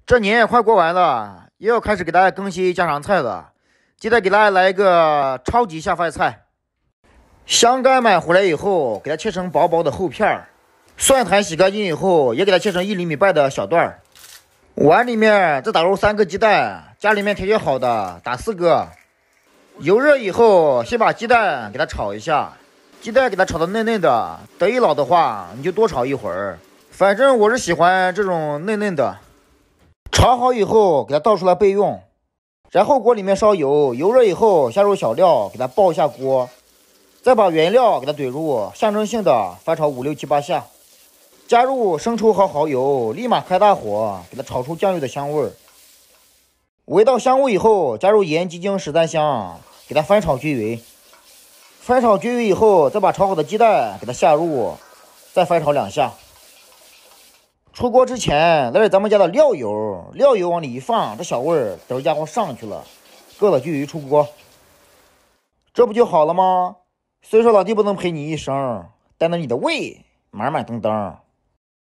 这年也快过完了，又要开始给大家更新家常菜了。记得给大家来一个超级下饭菜。香干买回来以后，给它切成薄薄的厚片儿。蒜苔洗干净以后，也给它切成1厘米半的小段儿。碗里面再打入3个鸡蛋，家里面调节好的打4个。油热以后，先把鸡蛋给它炒一下，鸡蛋给它炒到嫩嫩的。得意老的话，你就多炒一会儿。反正我是喜欢这种嫩嫩的。炒好以后，给它倒出来备用。然后锅里面烧油，油热以后下入小料，给它爆一下锅，再把原料给它怼入，象征性的翻炒5、6、7、8下。加入生抽和蚝油，立马开大火，给它炒出酱油的香味儿。煨到香味以后，加入盐、鸡精、十三香，给它翻炒均匀。翻炒均匀以后，再把炒好的鸡蛋给它下入，再翻炒2下。出锅之前来点咱们家的料油，料油往里一放，这小味儿等家伙上去了，搁了均匀出锅。这不就好了吗？虽说老弟不能陪你一生，但是你的胃满满登登。